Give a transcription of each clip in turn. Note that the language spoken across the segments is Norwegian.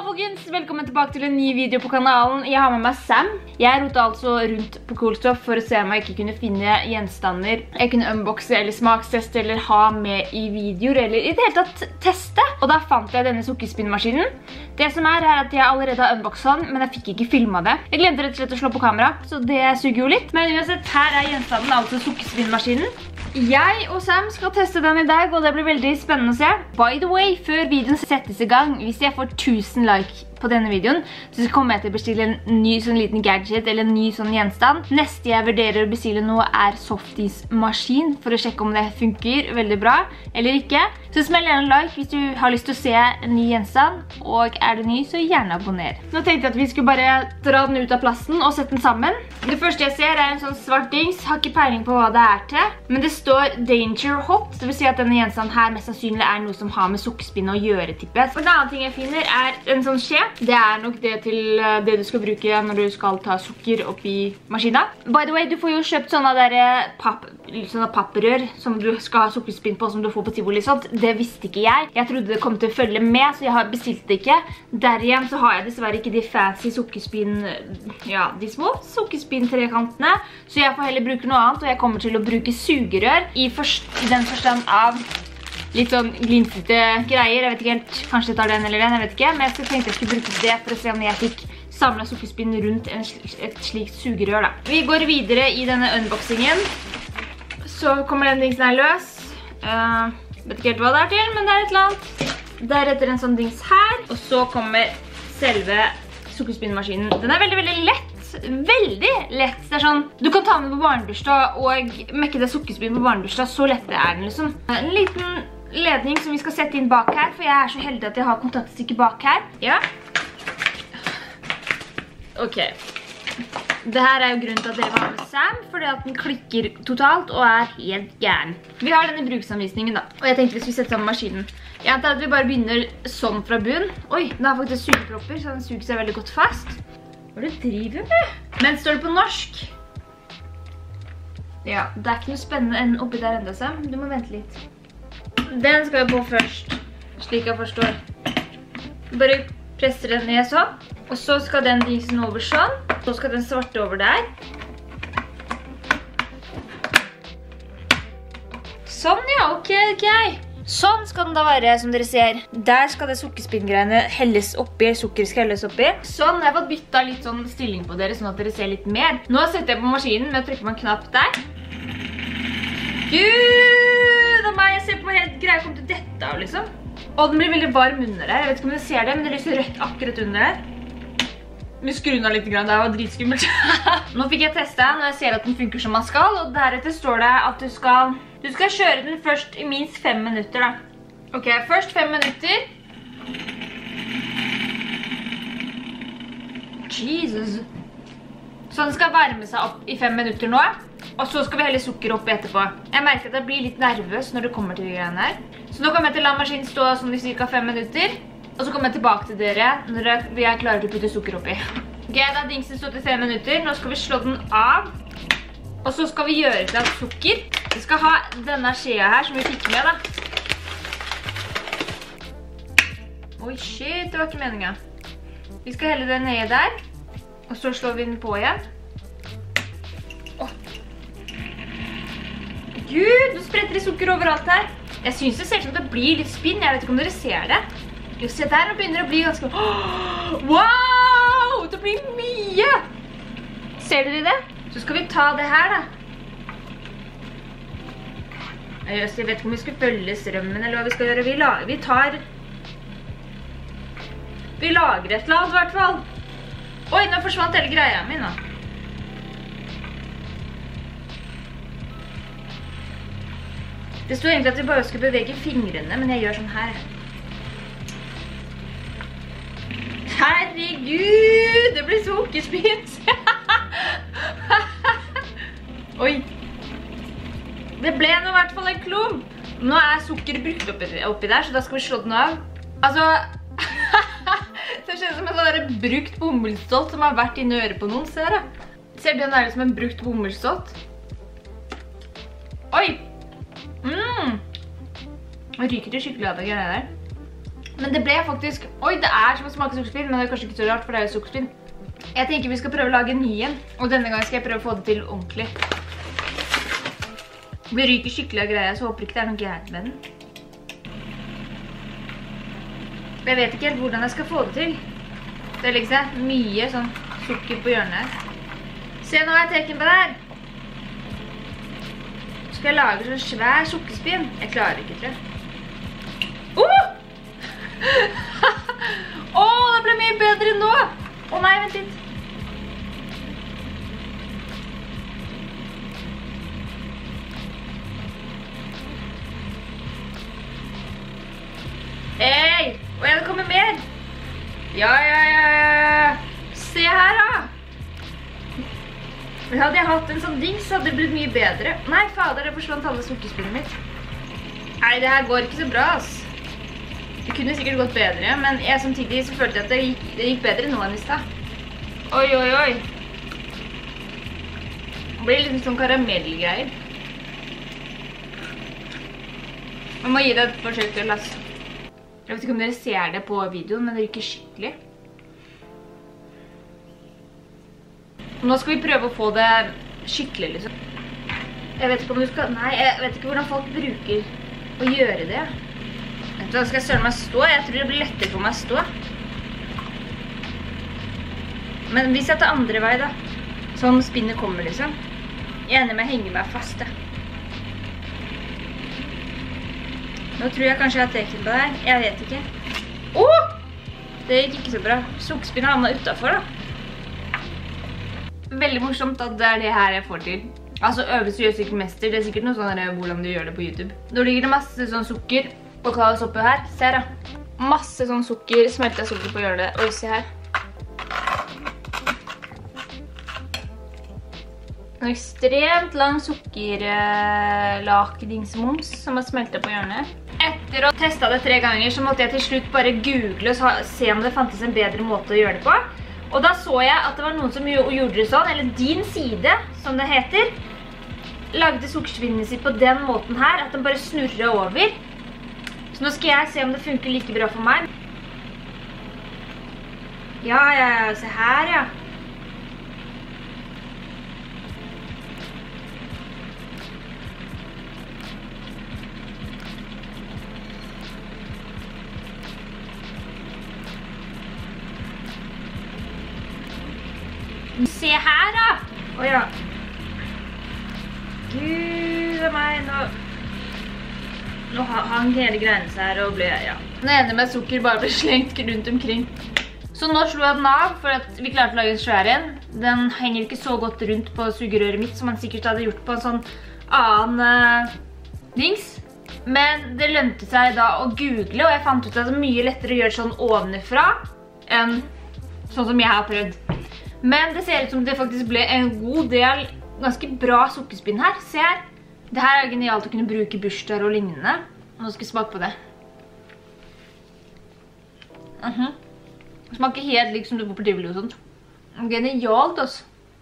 folkens, velkommen tilbake til en ny video på kanalen. Jeg har med meg Sam. Jeg rotet altså rundt på Coolstuff for å se om jeg ikke kunne finne gjenstander jeg kunne unboxe eller smaksteste eller ha med i videoer eller i det hele tatt teste. Og da fant jeg denne sukkerspinnmaskinen. Det som er at jeg allerede har unboxet den, men jeg fikk ikke filmet det. Jeg glemte rett og slett å slå på kamera, så det suger jo litt. Men uansett, her er gjenstanden, altså sukkerspinnmaskinen. Jeg og Sam skal teste den i dag, og det blir veldig spennende å se. By the way, før videoen settes i gang, hvis jeg får 1000 like på denne videoen, så kommer jeg til å bestille en ny sånn liten gadget eller en ny sånn gjenstand. Neste jeg vurderer å bestille noe er softismaskin, for å sjekke om det funker veldig bra eller ikke. Så smell gjerne en like hvis du har lyst til å se en ny gjenstand, og er det ny, så gjerne abonner. Nå tenkte jeg at vi skulle bare dra den ut av plassen og sette den sammen. Det første jeg ser er en sånn svart dings, har ikke peiling på hva det er til, men det står Danger Hot, det vil si at denne gjenstanden her mest sannsynlig er noe som har med sukkerspinn å gjøre, tippet. Og en annen ting jeg finner er en sånn skje. Det er nok det til det du skal bruke når du skal ta sukker oppi maskinen. By the way, du får jo kjøpt sånne papprør som du skal ha sukkerspinn på, som du får på Tivoli sånt. Det visste ikke jeg. Jeg trodde det kom til å følge med, så jeg har bestilt det ikke. Der igjen så har jeg dessverre ikke de fancy sukkerspinn, ja, de små sukkerspinn-trekantene. Så jeg får heller bruke noe annet, og jeg kommer til å bruke sugerør i den forstand av litt sånn glinsete greier. Jeg vet ikke helt, kanskje jeg tar den eller den, jeg vet ikke. Men jeg tenkte jeg skulle bruke det for å se om jeg fikk samlet sukkerspinn rundt et slikt sugerør da. Vi går videre i denne unboxingen. Så kommer den dingsen her løs. Vet ikke helt hva det er til, men det er et eller annet. Deretter en sånn dings her. Og så kommer selve sukkerspinnmaskinen. Den er veldig, veldig lett. Veldig lett. Det er sånn, du kan ta den på barnebursdag og mekke det sukkerspinn på barnebursdag. Så lett det er den liksom. En liten ledning som vi skal sette inn bak her, for jeg er så heldig at jeg har kontaktstykke bak her. Ja. Ok. Det her er jo grunnen til at dere var med Sam, fordi at den klikker totalt og er helt gæren. Vi har denne bruksanvisningen da, og jeg tenkte vi skulle sette sammen maskinen. Jeg antar at vi bare begynner sånn fra bunnen. Oi, den har faktisk sugepropper, så den suger seg veldig godt fast. Hva er det du driver med? Men står det på norsk? Ja, det er ikke noe spennende enn oppi der enda, Sam. Du må vente litt. Den skal jeg på først, slik jeg forstår. Bare presser den ned sånn. Og så skal den dingsen over sånn. Så skal den svarte over der. Sånn, ja, ok. Sånn skal den da være, som dere ser. Der skal det sukkerspinngreiene helles oppi, sukker skal helles oppi. Sånn, jeg har fått byttet litt sånn stilling på dere, sånn at dere ser litt mer. Nå setter jeg på maskinen med å trykke på en knapp der. Gud, jeg ser på helt greia kom til dette av, liksom. Og den blir veldig varm under der. Jeg vet ikke om dere ser det, men det lyser rødt akkurat under der. Vi skrur den av litt, det var dritskummelt. Nå fikk jeg testet den, og jeg ser at den funker som man skal, og deretter står det at du skal kjøre den først i minst 5 minutter da. Ok, først 5 minutter. Jesus. Så den skal varme seg opp i 5 minutter nå, og så skal vi helle sukker oppi etterpå. Jeg merker at jeg blir litt nervøs når det kommer til de greiene her. Så nå kommer jeg til å la maskinen stå sånn i cirka 5 minutter, og så kommer jeg tilbake til dere når vi er klare til å putte sukker oppi. Ok, da har dingsen stått i 5 minutter. Nå skal vi slå den av, og så skal vi gjøre til sukker. Vi skal ha denne skjea her som vi fikk med da. Oi, shit, det var ikke meningen. Vi skal helle den ned der, og så slår vi den på igjen. Gud, nå spretter det sukker overalt her. Jeg synes det ser ut som det blir litt spinn. Jeg vet ikke om dere ser det. Jo, se der, nå begynner det å bli ganske... Wow! Det blir mye! Ser dere det? Så skal vi ta det her da. Jeg vet ikke om vi skal følge strømmen eller hva vi skal gjøre. Vi lager et eller annet i hvert fall. Oi, nå forsvant hele greia min da. Det stod egentlig at vi bare skulle bevege fingrene, men jeg gjør sånn her. Herregud, det blir sukkerspinn. Oi. Det ble nå i hvert fall en klump. Nå er sukkeret brukt oppi der, så da skal vi slå den av. Altså, det kjennes som en brukt bomullsdott som har vært inne i øret på noen, ser du? Ser den der som en brukt bomullsdott? Oi! Ryker det skikkelig av det greiene der. Men det ble faktisk... Oi, det som å smake sukkerspinn, men det kanskje ikke så rart, for det jo sukkerspinn. Jeg tenker vi skal prøve å lage en ny igjen, og denne gangen skal jeg prøve å få det til ordentlig. Det ryker skikkelig av greia, så håper ikke det noe gærent med den. Jeg vet ikke helt hvordan jeg skal få det til. Det liksom mye sånn sukker på hjørnet. Se, nå har jeg teken på det her. Skal jeg lage sånn svær sukkerspinn? Jeg klarer ikke, tror jeg. Det ble mye bedre nå! Nei, vent litt. Hei! Det kommer mer! Ja. Se her da! Hadde jeg hatt en sånn dings, hadde det blitt mye bedre. Nei, fader, det forsvant alle sukkerspinnet mitt. Nei, det her går ikke så bra, ass. Det kunne sikkert gått bedre, men jeg samtidig så følte at det gikk bedre nå enn i sted. Oi. Det blir litt sånn karamellgreier. Man må gi det et forsøk til, ass. Jeg vet ikke om dere ser det på videoen, men det ryker skikkelig. Nå skal vi prøve å få det skikkelig, liksom. Jeg vet ikke om du skal... Nei, jeg vet ikke hvordan folk bruker å gjøre det. Da skal jeg søren meg stå. Jeg tror det blir lettere for meg å stå. Men hvis jeg tar andre vei da, sånn spinnet kommer liksom. Jeg ender med å henge meg fast. Nå tror jeg kanskje jeg har teken på det her. Jeg vet ikke. Det gikk ikke så bra. Sukkerspinnet havnet utenfor da. Veldig morsomt at det det her jeg får til. Altså øvelse gjør sikkert mester. Det sikkert noe sånn hvordan du gjør det på YouTube. Nå ligger det masse sånn sukker og kaos oppi her. Se da. Masse sånn sukker, smeltet sukker på hjørnet. Oi, se her. En ekstremt lang sukkerlakedingsmoms som har smeltet på hjørnet. Etter å ha testet det 3 ganger, så måtte jeg til slutt bare google og se om det fantes en bedre måte å gjøre det på. Og da så jeg at det var noen som gjorde det sånn, eller Din Side, som det heter, lagde sukkerspinnet sitt på den måten her, at den bare snurret over. Så nå skal jeg se om det funker like bra for meg. Ja, se her, ja. Se her da! Åja. Gud av meg, nå hang hele greiene seg her og ble, ja. Den ene med sukker bare ble slengt rundt omkring. Så nå slo jeg den av for at vi klarte å lage en svær en. Den henger ikke så godt rundt på sugerøret mitt som man sikkert hadde gjort på en sånn annen dings. Men det lønte seg da å google, og jeg fant ut at det er mye lettere å gjøre sånn ovenifra enn sånn som jeg har prøvd. Men det ser ut som det faktisk ble en god del ganske bra sukkerspinn her. Se her. Det her er genialt å kunne bruke bursdager og lignende. Nå skal jeg smake på det. Smaker helt lik som du får på tivoli og sånt. Genialt, altså.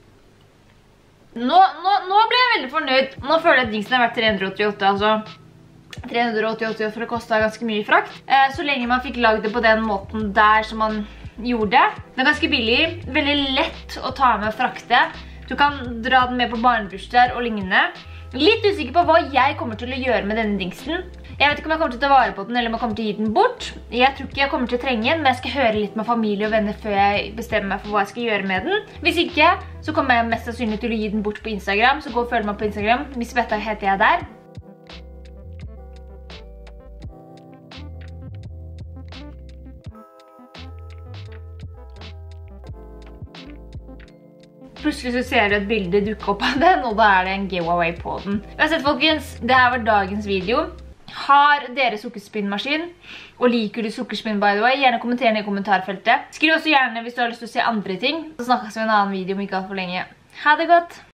Nå ble jeg veldig fornøyd. Nå føler jeg at dingsen har vært 388, altså. 388 for det kostet ganske mye frakt. Så lenge man fikk lagd det på den måten der som man gjorde det. Den er ganske billig, veldig lett å ta med og frakte. Du kan dra den med på barnebursdager og lignende. Litt usikker på hva jeg kommer til å gjøre med denne dingsen. Jeg vet ikke om jeg kommer til å ta vare på den, eller om jeg kommer til å gi den bort. Jeg tror ikke jeg kommer til å trenge den, men jeg skal høre litt med familie og venner før jeg bestemmer meg for hva jeg skal gjøre med den. Hvis ikke, så kommer jeg mest sannsynlig til å gi den bort på Instagram, så gå og følg meg på Instagram. Miss Betta heter jeg der. Plutselig så ser du et bilde dukke opp av den, og da er det en giveaway på den. Uansett folkens, det her var dagens video. Har dere sukkerspinnmaskin? Og liker du sukkerspinn by the way? Gjerne kommenter ned i kommentarfeltet. Skriv også gjerne hvis du har lyst til å se andre ting. Så snakkes vi i en annen video om ikke alt for lenge. Ha det godt!